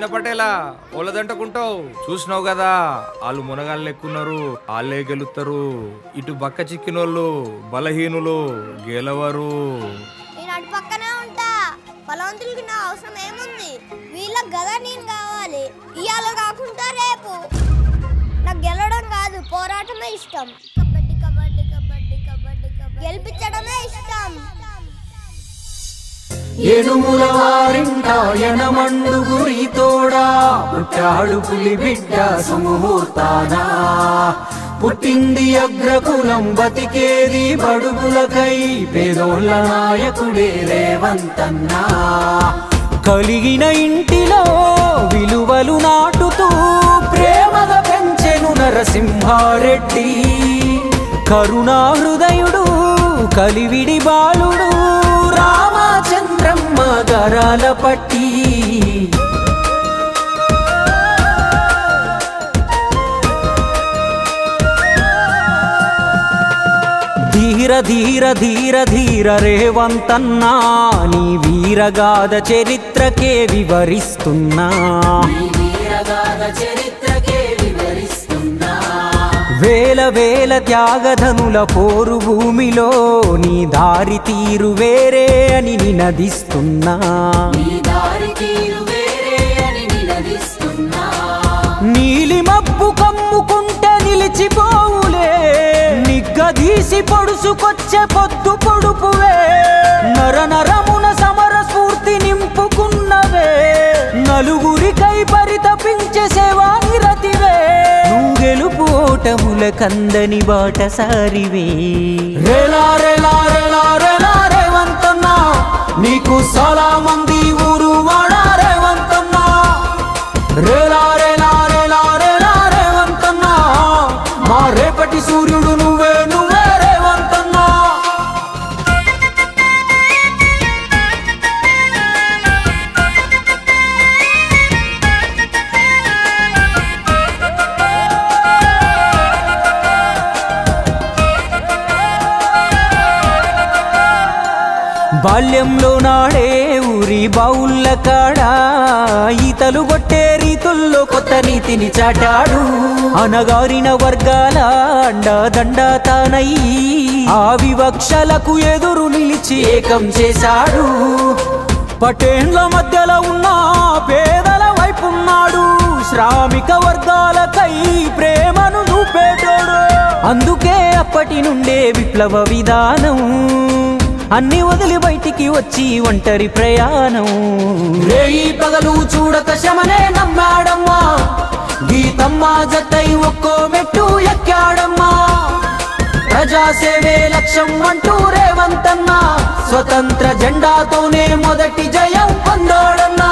చిన్న పటేలా ఓలదంటకుంటావు చూసినావు కదా, వాళ్ళు మునగాళ్ళు ఎక్కున్నారు, వాళ్ళే గెలుస్తారు. ఇటు బక్క చిక్కినోళ్ళు బలహీనులు గెలవరు. నేను అటు పక్కనే ఉంటా, బలవంతులకి నా అవసరం ఏముంది? వీళ్ళకి కదా నేను కావాలి, ఇవాళ కాకుండా రేపు. నాకు గెలవడం కాదు, పోరాటమే ఇష్టం. కబడ్డీ కబడ్డీ కబడ్డీ కబడ్డీ కబడ్డీ గెలిపించడమే ఇష్టం. ఏడుముల వారింట ఎనమండు గురి తోడా పుట్టాడు పులి బిడ్డ సుముహూర్తానా. పుట్టింది అగ్రకులం బతికేది బడుగులకై పేదోళ్ళ నాయకుడే రేవంతన్నా. కలిగిన ఇంటిలో విలువలు నాటుతూ ప్రేమగా పెంచెను నరసింహారెడ్డి. కరుణా హృదయుడు కలివిడి బాలుడు రామచంద్రమ్మ గరాల పట్టి. ధీర ధీర ధీర ధీర రేవంతన్నా, నీ వీరగాథ చరిత్రకే వివరిస్తున్నా. వేల వేల త్యాగధనుల పోరు భూమిలో నీ దారి తీరు వేరే అని నినదిస్తున్నా. నీలి మబ్బు కమ్ముకుంటే నిలిచిపోవులే, నిగ్గదీసి పొడుసుకొచ్చే పొద్దు పొడుపువే. నర నరమున సమర స్ఫూర్తి నింపుకున్నవే, నలుగురికై పరితపించే సేవా నిరతివే. గెలుపు ఓటముల కందని బాటసారివే. రేలా రేలా రేలా రేలా రేవంతన్నా, నీకు చాలా మంది ఊరు వాడా రేవంతన్నా. రేలా రేలా రేలా రేలా రేవంతన్నా, మా రేపటి సూర్యుడు నువ్వే నువ్వే రేవంతన్నా. బాల్యంలో నాడే ఊరి బావుళ్ళ కాడా ఈతలు కొట్టే రీతుల్లో కొత్త నీతిని చాటాడు. అనగారిన వర్గాల అండదండ తానయ్యి ఆ వివక్షలకు ఎదురు నిలిచి ఏకం చేశాడు. పటేండ్ల మధ్యలో ఉన్న పేదల వైపున్నాడు, శ్రామిక వర్గాలకై ప్రేమను చూపేటోడు. అందుకే అప్పటి నుండే విప్లవ విధానం, అన్ని వదిలి బయటికి వచ్చి ఒంటరి ప్రయాణం. రేయి పగలు చూడక శమనే నమ్మాడమ్మా, గీతమ్మ జతై ఒక్కో మెట్టు ఎక్కాడమ్మా. ప్రజాసేవే లక్ష్యం అంటూ రేవంతన్నా, స్వతంత్ర జెండాతోనే మొదటి జయం పొందాడన్నా.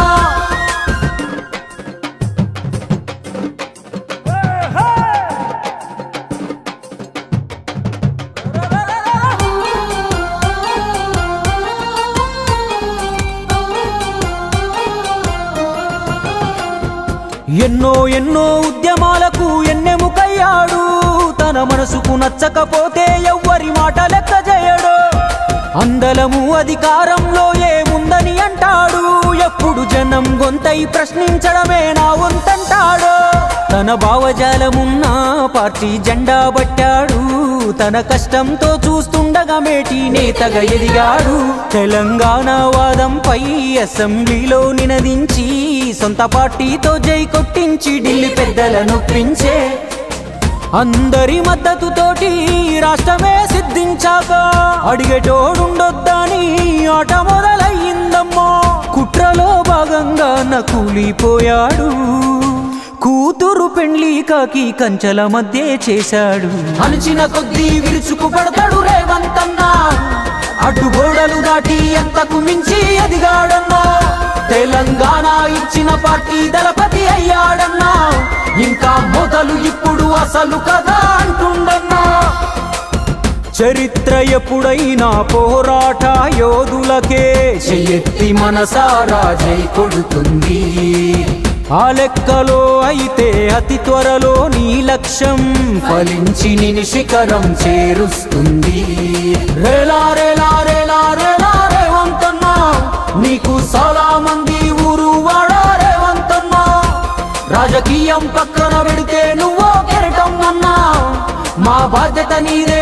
ఎన్నో ఎన్నో ఉద్యమాలకు ఎన్నెముకయ్యాడు, తన మనసుకు నచ్చకపోతే ఎవ్వరి మాట లెక్క చేయడు. అందలము అధికారంలో ఏముందని అంటాడు, ఎప్పుడు జనం గొంతై ప్రశ్నించడమే నా వంతంటాడు. తన భావజాలమున్న పార్టీ జెండా పట్టాడు, తన కష్టంతో చూస్తుండగా మేటి నేతగా ఎదిగాడు. తెలంగాణ వాదంపై అసెంబ్లీలో నినదించి సొంత పార్టీతో జై కొట్టించి ఢిల్లీ పెద్దలను నొప్పించే. అందరి మద్దతుతోటి రాష్ట్రమే సిద్ధించాక అడిగేటోడుండొద్దని ఆట మొదలయ్యిందమ్మా. కుట్రలో భాగంగా నకూలిపోయాడు, కూతురు పెండ్లి కాకి కంచెల మధ్య చేశాడు. అణచిన కొద్దీ విరుచుకు పడతాడు రేవంతన్నా, అడ్డుగోడలు దాటి ఎంతకు మించి ఎదిగాడన్నా. తెలంగాణ ఇచ్చిన పార్టీ దళపతి అయ్యాడన్నా, ఇంకా మొదలు ఇప్పుడు అసలు కదా అంటుండన్నా. చరిత్ర ఎప్పుడైనా పోరాట యోధులకే చెయ్యెత్తి మనసారా జై కొడుతుంది. ఆ లెక్కలో అయితే అతి త్వరలో నీ లక్ష్యం ఫలించి నిన్ను శిఖరం చేరుస్తుంది. రేలా రేలా రేలా రేలా రేవంతన్నా, నీకు చాలా మంది ఊరు వాడా రేవంతన్నా. రాజకీయం పక్కన పెడితే నువ్వో కెరటం అన్నా మా బాధ్యత నీదే